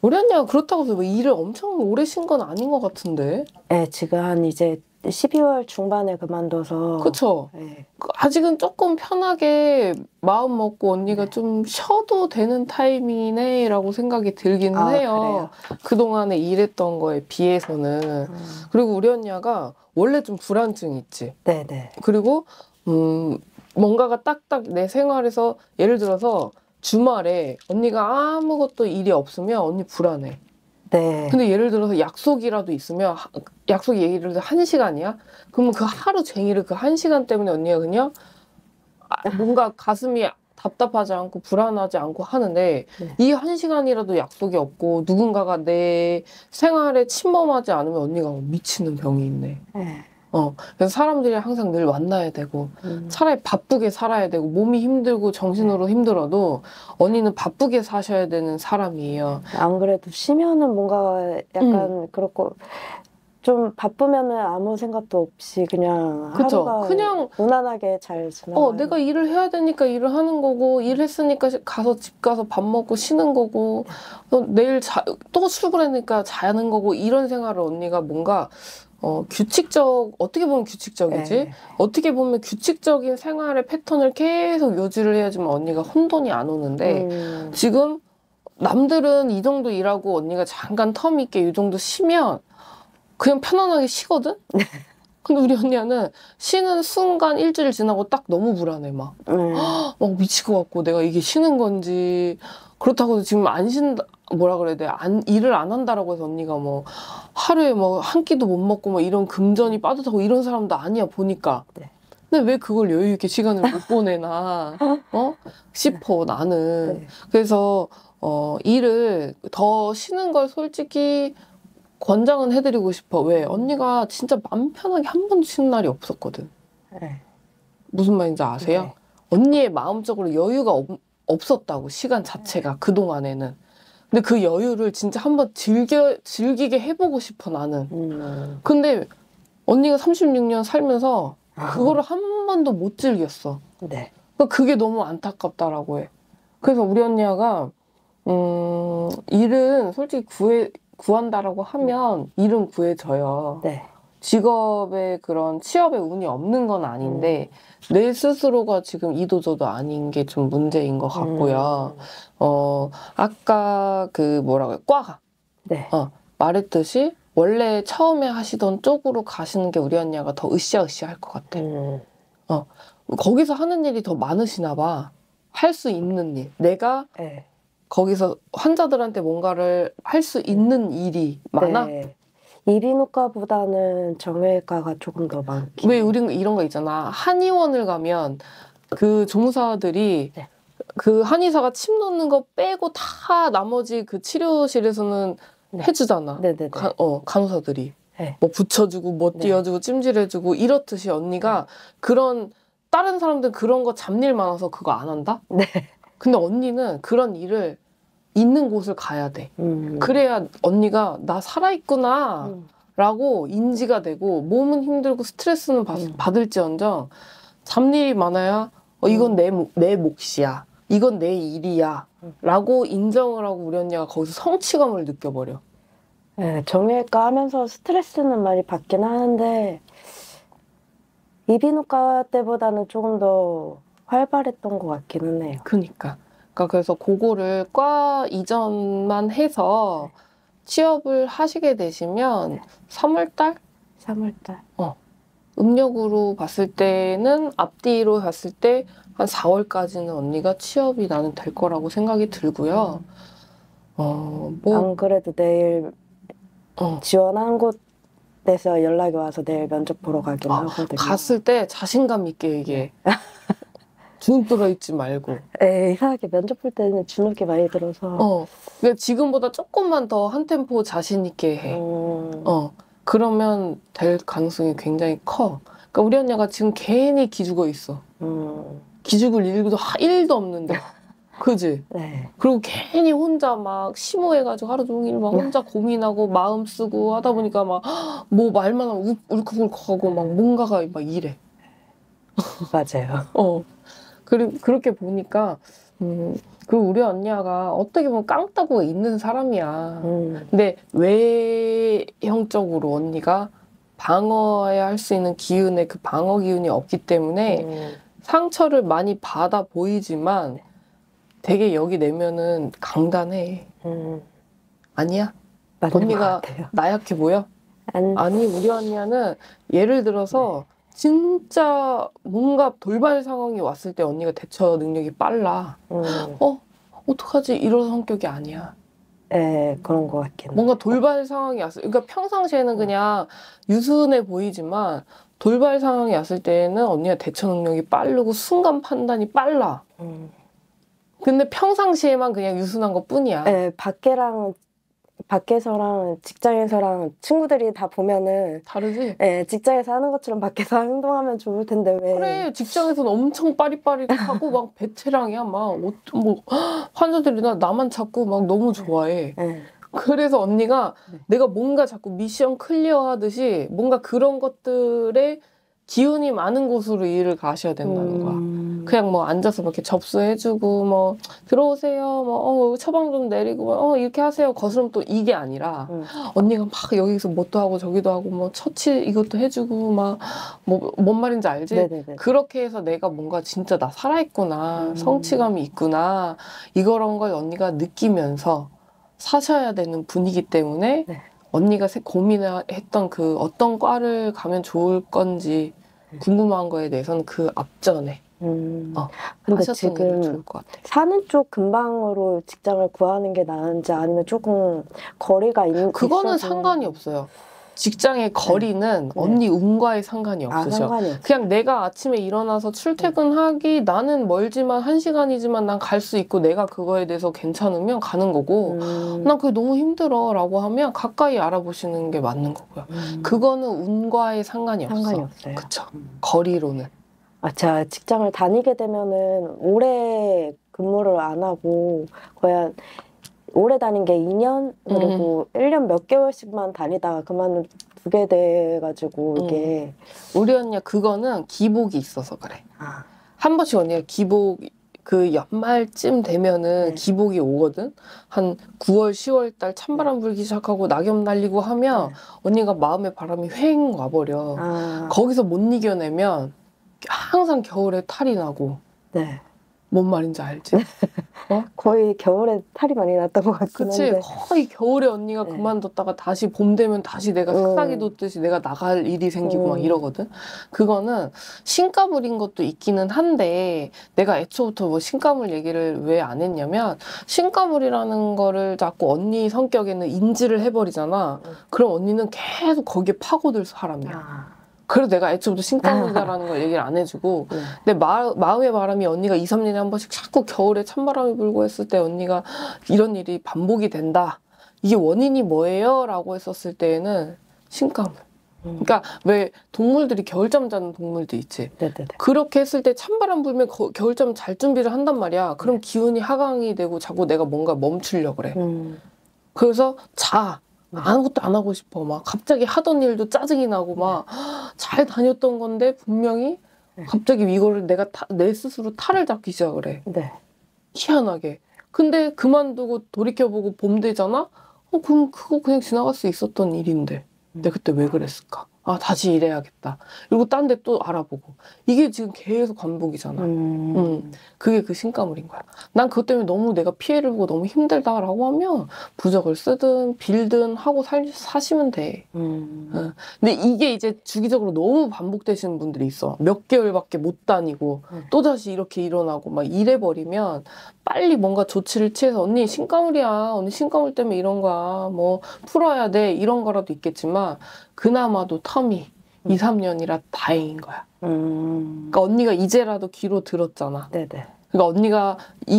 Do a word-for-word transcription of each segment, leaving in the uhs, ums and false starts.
우리 언니가 그렇다고 해서 뭐 일을 엄청 오래 쉰 건 아닌 것 같은데. 네, 지금 한 이제 십이월 중반에 그만둬서. 그쵸? 네. 아직은 조금 편하게 마음 먹고 언니가 네. 좀 쉬어도 되는 타이밍이네 라고 생각이 들긴 아, 해요. 그래요? 그동안에 일했던 거에 비해서는. 음. 그리고 우리 언니가 원래 좀 불안증이 있지. 네네. 그리고 음 뭔가가 딱딱 내 생활에서 예를 들어서 주말에 언니가 아무것도 일이 없으면 언니 불안해. 네. 근데 예를 들어서 약속이라도 있으면 하- 약속이 예를 들어서 한 시간이야? 그러면 그 하루 종일을 그 한 시간 때문에 언니가 그냥 아, 뭔가 가슴이 답답하지 않고 불안하지 않고 하는데 네. 이 한 시간이라도 약속이 없고 누군가가 내 생활에 침범하지 않으면 언니가 미치는 병이 있네. 네. 어, 그래서 사람들이 항상 늘 만나야 되고 음. 차라리 바쁘게 살아야 되고 몸이 힘들고 정신으로 힘들어도 언니는 바쁘게 사셔야 되는 사람이에요. 안 그래도 쉬면은 뭔가 약간 그렇고 좀 바쁘면은 아무 생각도 없이 그냥 그쵸? 하루가 그냥 무난하게 잘 지나가요. 어, 내가 일을 해야 되니까 일을 하는 거고, 일했으니까 시- 가서 집 가서 밥 먹고 쉬는 거고, 어, 내일 자, 또 출근하니까 자는 거고, 이런 생활을 언니가 뭔가, 어, 규칙적, 어떻게 보면 규칙적이지? 네. 어떻게 보면 규칙적인 생활의 패턴을 계속 유지를 해야지만 언니가 혼돈이 안 오는데, 음. 지금 남들은 이 정도 일하고 언니가 잠깐 텀 있게 이 정도 쉬면 그냥 편안하게 쉬거든? 근데 우리 언니는 쉬는 순간 일주일 지나고 딱 너무 불안해 막. 음. 막 미칠 것 같고 내가 이게 쉬는 건지 그렇다고 해서 지금 안 쉰다 뭐라 그래야 돼? 안 일을 안 한다라고 해서 언니가 뭐 하루에 뭐 한 끼도 못 먹고 뭐 이런 금전이 빠듯하고 이런 사람도 아니야 보니까. 네. 근데 왜 그걸 여유 있게 시간을 못 보내나 어 싶어 나는. 네. 그래서 어 일을 더 쉬는 걸 솔직히 권장은 해드리고 싶어. 왜? 언니가 진짜 맘 편하게 한 번도 쉬는 날이 없었거든. 네. 무슨 말인지 아세요? 네. 언니의 마음적으로 여유가 없, 없었다고, 시간 자체가, 그동안에는. 근데 그 여유를 진짜 한번 즐겨, 즐기게 해보고 싶어, 나는. 음. 근데 언니가 삼십육 년 살면서 그거를 한 번도 못 즐겼어. 네. 그러니까 그게 너무 안타깝다라고 해. 그래서 우리 언니가, 음, 일은 솔직히 구해, 구한다라고 하면 일은 구해져요. 네. 직업의 그런 취업의 운이 없는 건 아닌데 음. 내 스스로가 지금 이도저도 아닌 게 좀 문제인 것 같고요. 음. 어 아까 그 뭐라고요? 과가 네. 어 말했듯이 원래 처음에 하시던 쪽으로 가시는 게 우리 언니가 더 으쌰으쌰 할 것 같아. 음. 어 거기서 하는 일이 더 많으시나 봐. 할 수 있는 일. 내가 네. 거기서 환자들한테 뭔가를 할 수 있는 일이 많아? 네. 이비인후과보다는 정형외과가 조금 더 많긴. 왜 우린 이런 거 있잖아. 한의원을 가면 그 조무사들이 네. 그 한의사가 침 놓는 거 빼고 다 나머지 그 치료실에서는 네. 해주잖아. 네네네. 가, 어, 간호사들이. 네. 뭐 붙여주고 뭐 네. 띄워주고 찜질해주고 이렇듯이 언니가 그런 다른 사람들 그런 거 잡일 많아서 그거 안 한다? 네. 근데 언니는 그런 일을 있는 곳을 가야 돼. 음. 그래야 언니가 나 살아있구나 음. 라고 인지가 되고 몸은 힘들고 스트레스는 받, 음. 받을지언정 잡일이 많아야 어, 이건 음. 내, 목- 내 몫이야. 이건 내 일이야. 음. 라고 인정을 하고 우리 언니가 거기서 성취감을 느껴버려. 네, 정형외과 하면서 스트레스는 많이 받긴 하는데 이비인후과 때보다는 조금 더 활발했던 것 같기는 해요. 그니까. 그러니까 그래서 그거를 과 이전만 해서 취업을 하시게 되시면 삼월달? 삼월달. 음력으로 봤을 때는 앞뒤로 봤을 때 한 사월까지는 언니가 취업이 나는 될 거라고 생각이 들고요. 어, 뭐, 안 그래도 내일 어, 지원한 곳에서 연락이 와서 내일 면접 보러 가긴 아, 하거든요. 갔을 때 자신감 있게 얘기해. 주눅 들어있지 말고. 에 이상하게 면접 볼 때는 주눅이 많이 들어서. 어, 그러니까 지금보다 조금만 더 한 템포 자신 있게 해. 음. 어, 그러면 될 가능성이 굉장히 커. 그러니까 우리 언니가 지금 괜히 기죽어 있어. 음. 기죽을 일도 일도 없는데. 그지? 네. 그리고 괜히 혼자 막 심오해가지고 하루 종일 막 혼자 고민하고 마음 쓰고 하다 보니까 막 뭐 말만 하면 울- 울컥울컥하고 막 뭔가가 막 이래. 맞아요. 어. 그리, 그렇게 보니까 음, 그리고 우리 언니가 어떻게 보면 깡따구가 있는 사람이야. 음. 근데 외형적으로 언니가 방어해야 할 수 있는 기운에 그 방어 기운이 없기 때문에 음. 상처를 많이 받아 보이지만 되게 여기 내면은 강단해. 음. 아니야? 맞는 것 언니가 같아요. 나약해 보여? 안, 아니, 우리 언니는 예를 들어서 진짜 뭔가 돌발 상황이 왔을 때 언니가 대처 능력이 빨라. 음. 어? 어떡하지? 이런 성격이 아니야. 예, 그런 것 같긴. 뭔가 돌발 상황이 왔을, 그러니까 평상시에는 그냥 유순해 보이지만 돌발 상황이 왔을 때는 언니가 대처 능력이 빠르고 순간 판단이 빨라. 음. 근데 평상시에만 그냥 유순한 것 뿐이야. 예, 밖에랑 밖에서랑 직장에서랑 친구들이 다 보면은 다르지? 예, 직장에서 하는 것처럼 밖에서 행동하면 좋을 텐데 왜? 그래, 직장에서는 엄청 빠릿빠릿하고 막 베테랑이야. 막, 어, 뭐, 환자들이 나, 나만 자꾸 막 너무 좋아해. 예. 그래서 언니가 네. 내가 뭔가 자꾸 미션 클리어 하듯이 뭔가 그런 것들에 기운이 많은 곳으로 일을 가셔야 된다는 거야. 음. 그냥 뭐 앉아서 이렇게 접수해주고 뭐 들어오세요 뭐 어, 처방 좀 내리고 뭐, 어 이렇게 하세요 거스름 또 이게 아니라 음. 언니가 막 여기서 뭣도 하고 저기도 하고 뭐 처치 이것도 해주고 막 뭐 뭔 말인지 알지? 네네네. 그렇게 해서 내가 뭔가 진짜 나 살아있구나 음. 성취감이 있구나 이런 걸 언니가 느끼면서 사셔야 되는 분이기 때문에 네. 언니가 고민했던 그 어떤 과를 가면 좋을 건지 궁금한 거에 대해서는 그 앞전에 음. 어, 근데 하셨던 일이 지금 좋을 것 같아. 사는 쪽 근방으로 직장을 구하는 게 나은지 아니면 조금 거리가 있, 그거는 있어서... 상관이 없어요. 직장의 거리는 네. 언니 운과의 상관이 아, 없으셔. 상관이 없어. 그냥 내가 아침에 일어나서 출퇴근하기 나는 멀지만 한 시간이지만 난 갈 수 있고 내가 그거에 대해서 괜찮으면 가는 거고 음. 난 그게 너무 힘들어 라고 하면 가까이 알아보시는 게 맞는 거고요. 음. 그거는 운과의 상관이 없어. 상관이 없어요. 그쵸. 음. 거리로는. 아, 제가 직장을 다니게 되면은 오래 근무를 안 하고 거의 한 오래 다닌 게 이 년 그리고 음. 일 년 몇 개월씩만 다니다가 그만두게 돼가지고 이게 음. 우리 언니가 그거는 기복이 있어서 그래. 아. 한 번씩 언니가 기복 그 연말쯤 되면은 네. 기복이 오거든. 한 구월, 시월 달 찬바람 불기 시작하고 낙엽 날리고 하면 네. 언니가 마음의 바람이 휑 와버려. 아. 거기서 못 이겨내면 항상 겨울에 탈이 나고. 네. 뭔 말인지 알지? 어? 거의 겨울에 탈이 많이 났던 것 같긴 그치? 한데. 거의 겨울에 언니가 네. 그만뒀다가 다시 봄 되면 다시 내가 싹싹이 돋듯이 음. 내가 나갈 일이 생기고 음. 막 이러거든? 그거는 신가물인 것도 있기는 한데 내가 애초부터 뭐 신가물 얘기를 왜 안 했냐면 신가물이라는 거를 자꾸 언니 성격에는 인지를 해버리잖아. 음. 그럼 언니는 계속 거기에 파고들 사람이야. 아. 그래서 내가 애초부터 신가물이다라는 걸 얘기를 안 해주고 네. 내 마, 마음의 바람이 언니가 이, 삼 년에 한 번씩 자꾸 겨울에 찬바람이 불고 했을 때 언니가 이런 일이 반복이 된다. 이게 원인이 뭐예요? 라고 했었을 때에는 신가물. 음. 그러니까 왜 동물들이 겨울잠 자는 동물도 있지. 네네네. 그렇게 했을 때 찬바람 불면 거, 겨울잠 잘 준비를 한단 말이야. 그럼 기운이 하강이 되고 자꾸 내가 뭔가 멈추려고 그래. 음. 그래서 자. 네. 아무것도 안 하고 싶어. 막 갑자기 하던 일도 짜증이 나고 막 잘 다녔던 건데 분명히 네. 갑자기 이거를 내가 타, 내 스스로 탈을 잡기 시작을 해. 네. 희한하게. 근데 그만두고 돌이켜보고 봄 되잖아? 어, 그럼 그거 그냥 지나갈 수 있었던 일인데. 음. 내가 그때 왜 그랬을까? 아, 다시 일해야겠다. 그리고 딴 데 또 알아보고. 이게 지금 계속 반복이잖아. 음. 음, 그게 그 신가물인 거야. 난 그것 때문에 너무 내가 피해를 보고 너무 힘들다라고 하면 부적을 쓰든 빌든 하고 살, 사시면 돼. 음. 어. 근데 이게 이제 주기적으로 너무 반복되시는 분들이 있어. 몇 개월밖에 못 다니고 음. 또다시 이렇게 일어나고 막 이래버리면 빨리 뭔가 조치를 취해서 언니 신가물이야. 언니 신가물 때문에 이런 거야. 뭐 풀어야 돼. 이런 거라도 있겠지만 그나마도 텀이 음. 이, 삼 년이라 다행인 거야. 음. 그러니까 언니가 이제라도 귀로 들었잖아. 네네. 그러니까 언니가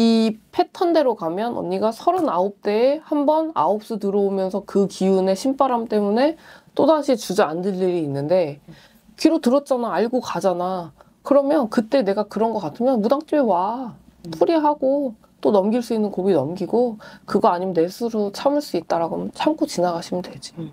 이 패턴대로 가면 언니가 서른아홉 대에 한 번 아홉수 들어오면서 그 기운의 신바람 때문에 또다시 주저앉을 일이 있는데 귀로 들었잖아. 알고 가잖아. 그러면 그때 내가 그런 거 같으면 무당집에 와. 풀이하고 또 넘길 수 있는 고비 넘기고 그거 아니면 내 스스로 참을 수 있다라고 하면 참고 지나가시면 되지. 음.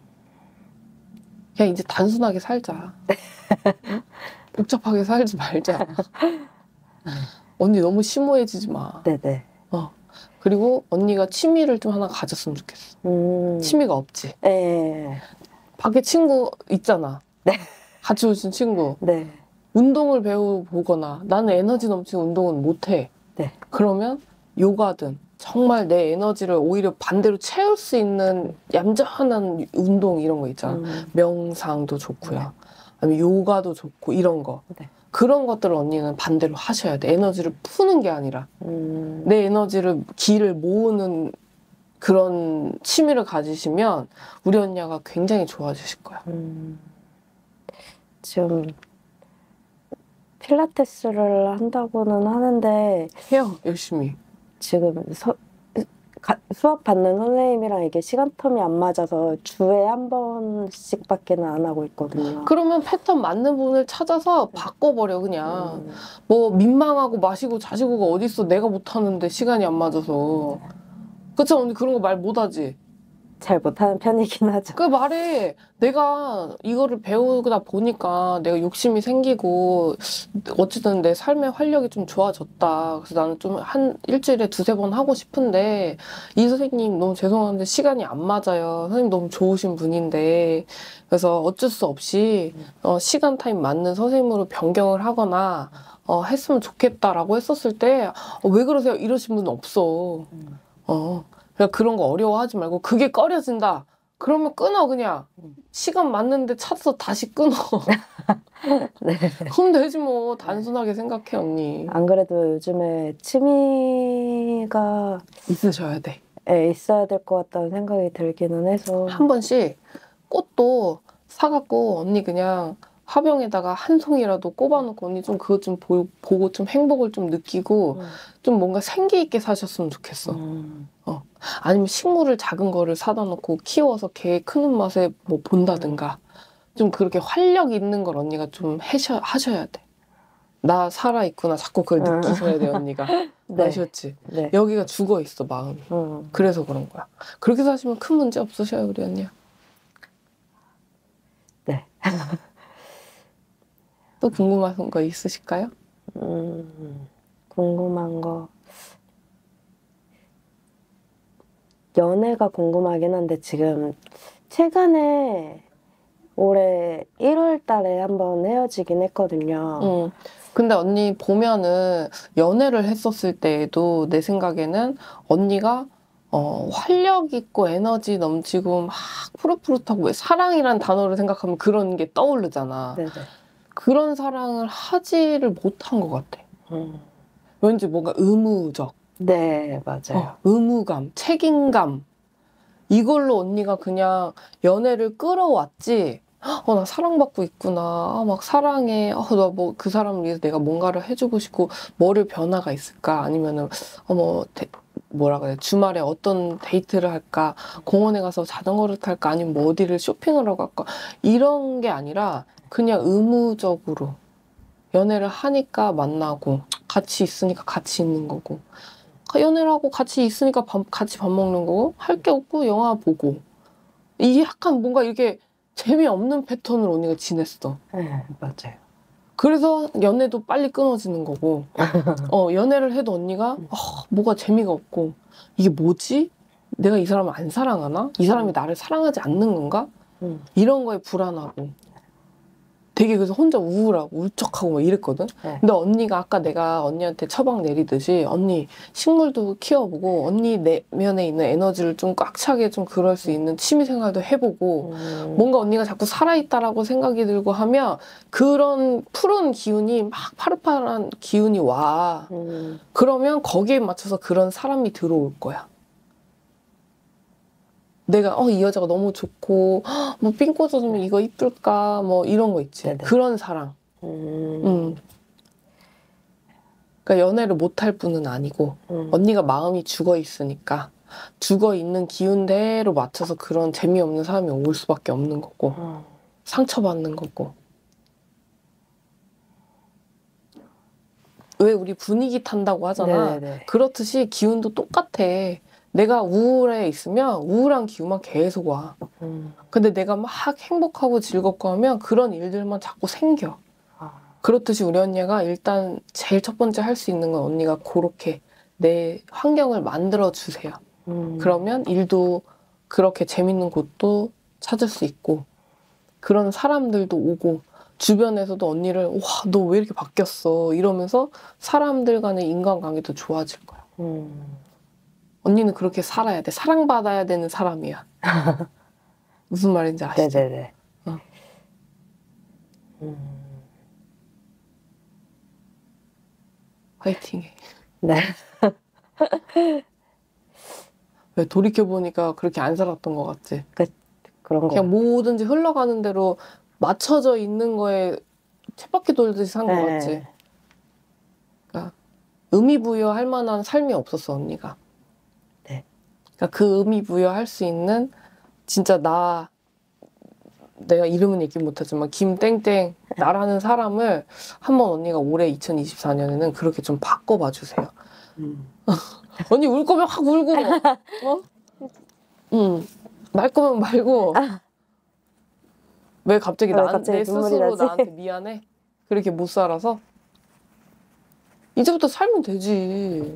그냥 이제 단순하게 살자. 응? 복잡하게 살지 말자. 언니 너무 심오해지지 마. 네네. 어. 그리고 언니가 취미를 좀 하나 가졌으면 좋겠어. 음. 취미가 없지. 네. 밖에 친구 있잖아. 네. 같이 오신 친구. 네. 운동을 배워보거나 나는 에너지 넘치는 운동은 못해. 네. 그러면 요가든 정말 내 에너지를 오히려 반대로 채울 수 있는 얌전한 운동 이런 거 있잖아. 음. 명상도 좋고요. 네. 아니면 요가도 좋고 이런 거. 네. 그런 것들을 언니는 반대로 하셔야 돼. 에너지를 푸는 게 아니라 음. 내 에너지를 기를 모으는 그런 취미를 가지시면 우리 언니가 굉장히 좋아지실 거야. 음. 지금 필라테스를 한다고는 하는데 해요, 열심히. 지금 서, 가, 수업 받는 선생님이랑 이게 시간 텀이 안 맞아서 주에 한 번씩밖에는 안 하고 있거든요. 그러면 패턴 맞는 분을 찾아서 바꿔버려 그냥. 음. 뭐 민망하고 마시고 자시고가 어딨어. 내가 못하는데 시간이 안 맞아서. 그쵸 언니 그런 거 말 못하지? 잘 못하는 편이긴 하죠. 그 말에 내가 이거를 배우다 보니까 내가 욕심이 생기고 어쨌든 내 삶의 활력이 좀 좋아졌다. 그래서 나는 좀 한 일주일에 두세 번 하고 싶은데 이 선생님 너무 죄송한데 시간이 안 맞아요. 선생님 너무 좋으신 분인데 그래서 어쩔 수 없이 어, 시간 타임 맞는 선생님으로 변경을 하거나 어, 했으면 좋겠다라고 했었을 때 어, 왜 그러세요? 이러신 분은 없어. 어. 그러니까 그런 거 어려워하지 말고 그게 꺼려진다. 그러면 끊어 그냥. 시간 맞는데 찾아서 다시 끊어. 네. 그럼 되지 뭐. 단순하게 생각해 언니. 안 그래도 요즘에 취미가 있으셔야 돼. 예, 있어야 될 것 같다는 생각이 들기는 해서 한 번씩 꽃도 사갖고 언니 그냥 화병에다가 한 송이라도 꼽아놓고 언니 좀 그것 좀 보, 보고 좀 행복을 좀 느끼고 음. 좀 뭔가 생기 있게 사셨으면 좋겠어. 음. 어. 아니면 식물을 작은 거를 사다 놓고 키워서 걔 크는 맛에 뭐 본다든가 좀 그렇게 활력 있는 걸 언니가 좀 해셔, 하셔야 돼. 나 살아있구나. 자꾸 그걸 음. 느끼셔야 돼 언니가. 네. 아셨지? 네. 여기가 죽어있어 마음이. 음. 그래서 그런 거야. 그렇게 사시면 큰 문제 없으셔요 우리 언니야. 네. 또 궁금한 거 있으실까요? 음. 궁금한 거 연애가 궁금하긴 한데 지금 최근에 올해 일월 달에 한번 헤어지긴 했거든요. 응. 근데 언니 보면은 연애를 했었을 때에도 내 생각에는 언니가 어, 활력 있고 에너지 넘치고 막 푸릇푸릇하고 왜 사랑이란 단어를 생각하면 그런 게 떠오르잖아. 네네. 그런 사랑을 하지를 못한 것 같아. 음. 왠지 뭔가 의무적, 네, 맞아요. 어, 의무감, 책임감 이걸로 언니가 그냥 연애를 끌어왔지. 어, 나 사랑받고 있구나. 아, 막 사랑해. 어, 나 뭐 그 사람을 위해서 내가 뭔가를 해주고 싶고 뭐를 변화가 있을까? 아니면은 어머 뭐라 그래 주말에 어떤 데이트를 할까? 공원에 가서 자전거를 탈까? 아니면 뭐 어디를 쇼핑을 하고 갈까? 이런 게 아니라 그냥 의무적으로 연애를 하니까 만나고 같이 있으니까 같이 있는 거고 연애를 하고 같이 있으니까 밥, 같이 밥 먹는 거고 할 게 없고 영화 보고 이게 약간 뭔가 이렇게 재미없는 패턴으로 언니가 지냈어. 네, 맞아요. 그래서 연애도 빨리 끊어지는 거고 어 연애를 해도 언니가 어, 뭐가 재미가 없고 이게 뭐지? 내가 이 사람을 안 사랑하나? 이 사람이 나를 사랑하지 않는 건가? 음. 이런 거에 불안하고 되게 그래서 혼자 우울하고 울적하고 막 이랬거든. 네. 근데 언니가 아까 내가 언니한테 처방 내리듯이 언니 식물도 키워보고 언니 내면에 있는 에너지를 좀 꽉 차게 좀 그럴 수 있는 취미생활도 해보고 음. 뭔가 언니가 자꾸 살아있다라고 생각이 들고 하면 그런 푸른 기운이 막 파릇파릇한 기운이 와. 음. 그러면 거기에 맞춰서 그런 사람이 들어올 거야. 내가 어 이 여자가 너무 좋고 뭐 삥 꽂아주면 이거 이쁠까 뭐 이런 거 있지. 네네. 그런 사랑. 음. 음. 그러니까 연애를 못할 뿐은 아니고 음. 언니가 마음이 죽어 있으니까 죽어 있는 기운대로 맞춰서 그런 재미없는 사람이 올 수밖에 없는 거고 음. 상처받는 거고. 왜 우리 분위기 탄다고 하잖아. 네네. 그렇듯이 기운도 똑같아. 내가 우울해 있으면 우울한 기운만 계속 와. 음. 근데 내가 막 행복하고 즐겁고 하면 그런 일들만 자꾸 생겨. 아. 그렇듯이 우리 언니가 일단 제일 첫 번째 할 수 있는 건 언니가 그렇게 내 환경을 만들어 주세요. 음. 그러면 일도 그렇게 재밌는 곳도 찾을 수 있고 그런 사람들도 오고 주변에서도 언니를 와, 너 왜 이렇게 바뀌었어 이러면서 사람들 간의 인간관계도 좋아질 거야. 음. 언니는 그렇게 살아야 돼. 사랑받아야 되는 사람이야. 무슨 말인지 아시죠? 네네네. 어. 음. 화이팅해. 네. 왜 돌이켜보니까 그렇게 안 살았던 것 같지? 그런 거. 그냥 뭐든지 흘러가는 대로 맞춰져 있는 거에 쳇바퀴 돌듯이 산 것 네. 같지? 그러니까 의미 부여할 만한 삶이 없었어, 언니가. 네. 그러니까 그 의미 부여할 수 있는 진짜 나 내가 이름은 얘기 못하지만 김땡땡 나라는 사람을 한번 언니가 올해 이천이십사 년에는 그렇게 좀 바꿔봐 주세요. 음. 언니 울 거면 확 울고, 어? 응. 말 거면 말고. 왜 갑자기 왜 나, 갑자기 내 눈물이 스스로 나지? 나한테 미안해? 그렇게 못 살아서? 이제부터 살면 되지.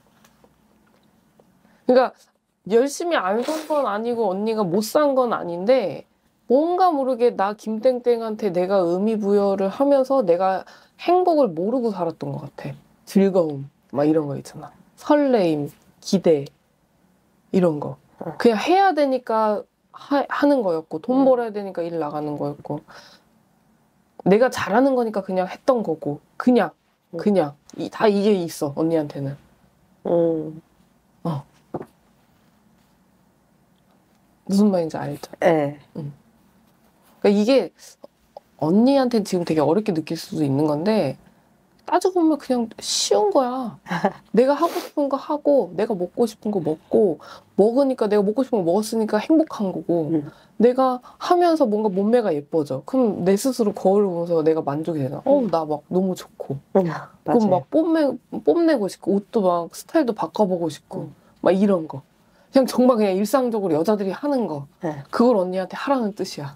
그러니까 열심히 안 산 건 아니고 언니가 못 산 건 아닌데 뭔가 모르게 나 김땡땡한테 내가 의미 부여를 하면서 내가 행복을 모르고 살았던 것 같아. 즐거움 막 이런 거 있잖아. 설레임, 기대 이런 거. 그냥 해야 되니까 하, 하는 거였고 돈 벌어야 되니까 일 나가는 거였고 내가 잘하는 거니까 그냥 했던 거고 그냥 그냥 이, 다 이게 있어 언니한테는. 음. 어. 무슨 말인지 알죠? 네. 그러니까 이게 언니한테는 지금 되게 어렵게 느낄 수도 있는 건데 따지고 보면 그냥 쉬운 거야. 내가 하고 싶은 거 하고 내가 먹고 싶은 거 먹고 먹으니까 내가 먹고 싶은 거 먹었으니까 행복한 거고 음. 내가 하면서 뭔가 몸매가 예뻐져. 그럼 내 스스로 거울을 보면서 내가 만족이 되나? 어우 나 막 너무 좋고 음. 그럼 맞아요. 막 뽐내, 뽐내고 싶고 옷도 막 스타일도 바꿔보고 싶고 음. 막 이런 거. 그냥 정말 그냥 일상적으로 여자들이 하는 거. 네. 그걸 언니한테 하라는 뜻이야.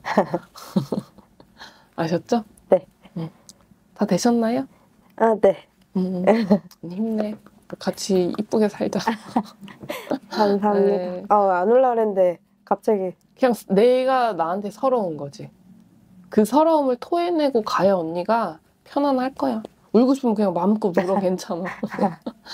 아셨죠? 네. 응. 다 되셨나요? 아, 네. 음, 힘내. 같이 이쁘게 살자. 감사합니다. 네. 아, 안 올라 그랬는데 갑자기. 그냥 내가 나한테 서러운 거지. 그 서러움을 토해내고 가야 언니가 편안할 거야. 울고 싶으면 그냥 마음껏 울어 괜찮아.